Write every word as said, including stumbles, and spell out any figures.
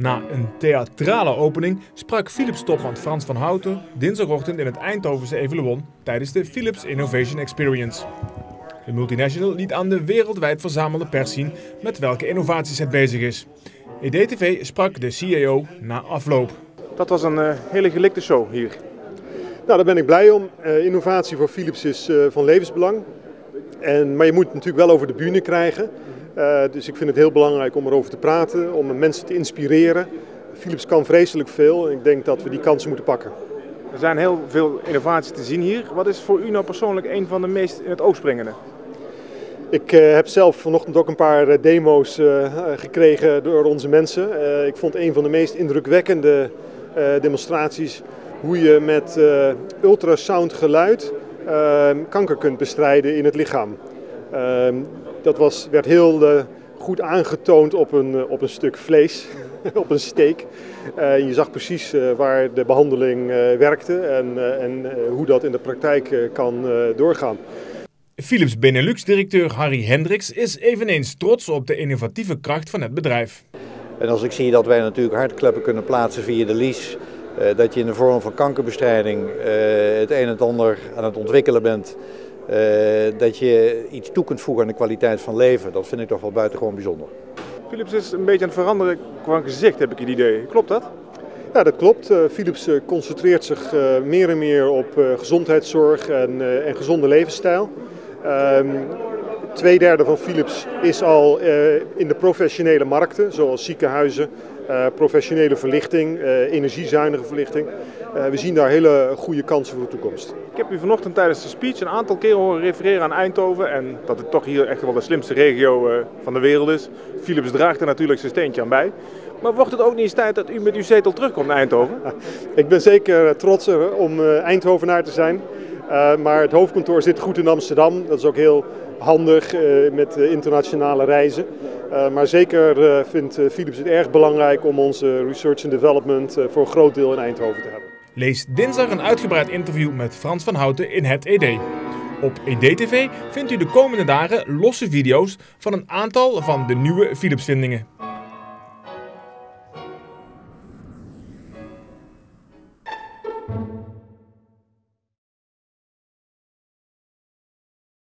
Na een theatrale opening sprak Philips-topman Frans van Houten dinsdagochtend in het Eindhovense Evoluon tijdens de Philips Innovation Experience. De multinational liet aan de wereldwijd verzamelde pers zien met welke innovaties het bezig is. E D T V sprak de C E O na afloop. Dat was een uh, hele gelikte show hier. Nou, daar ben ik blij om. Uh, innovatie voor Philips is uh, van levensbelang. En, maar je moet het natuurlijk wel over de bühne krijgen. Uh, dus ik vind het heel belangrijk om erover te praten, om mensen te inspireren. Philips kan vreselijk veel en ik denk dat we die kansen moeten pakken. Er zijn heel veel innovaties te zien hier. Wat is voor u nou persoonlijk een van de meest in het oog springende? Ik uh, heb zelf vanochtend ook een paar uh, demo's uh, gekregen door onze mensen. Uh, ik vond een van de meest indrukwekkende uh, demonstraties hoe je met uh, ultrasound geluid uh, kanker kunt bestrijden in het lichaam. Uh, dat was, werd heel uh, goed aangetoond op een, uh, op een stuk vlees, op een steak. Uh, je zag precies uh, waar de behandeling uh, werkte en, uh, en uh, hoe dat in de praktijk uh, kan uh, doorgaan. Philips Benelux-directeur Harry Hendricks is eveneens trots op de innovatieve kracht van het bedrijf. En als ik zie dat wij natuurlijk hartkleppen kunnen plaatsen via de lies, uh, dat je in de vorm van kankerbestrijding uh, het een en het ander aan het ontwikkelen bent, uh, dat je iets toe kunt voegen aan de kwaliteit van leven, dat vind ik toch wel buitengewoon bijzonder. Philips is een beetje aan het veranderen qua gezicht, heb ik het idee. Klopt dat? Ja, dat klopt. Uh, Philips uh, concentreert zich uh, meer en meer op uh, gezondheidszorg en, uh, en gezonde levensstijl. Um, twee derde van Philips is al uh, in de professionele markten, zoals ziekenhuizen, uh, professionele verlichting, uh, energiezuinige verlichting. Uh, we zien daar hele goede kansen voor de toekomst. Ik heb u vanochtend tijdens de speech een aantal keer horen refereren aan Eindhoven en dat het toch hier echt wel de slimste regio uh, van de wereld is. Philips draagt er natuurlijk zijn steentje aan bij. Maar wordt het ook niet eens tijd dat u met uw zetel terugkomt naar Eindhoven? Ik ben zeker trots om uh, Eindhovenaar te zijn. Uh, maar het hoofdkantoor zit goed in Amsterdam. Dat is ook heel handig uh, met uh, internationale reizen. Uh, maar zeker uh, vindt uh, Philips het erg belangrijk om onze research and development uh, voor een groot deel in Eindhoven te hebben. Lees dinsdag een uitgebreid interview met Frans van Houten in het E D. Op E D T V vindt u de komende dagen losse video's van een aantal van de nieuwe Philips-vindingen.